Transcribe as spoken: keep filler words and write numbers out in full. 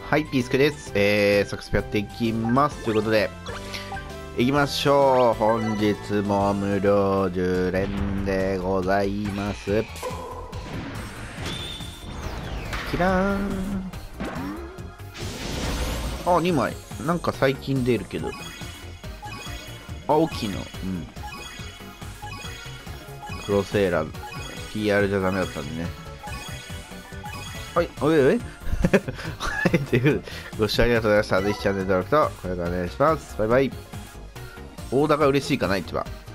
はい、ピースケです。えー、サクスペやっていきます。ということで、いきましょう。本日も無料じゅう連でございます。キラーン。あ、にまい。なんか最近出るけど。あ、大きいの。うん。クロセーラー、ピーアール じゃダメだったんでね。はい、おいおい。はい、ということで、ご視聴ありがとうございました。ぜひチャンネル登録と、これからお願いします。バイバイ。大高嬉しいかな、一番。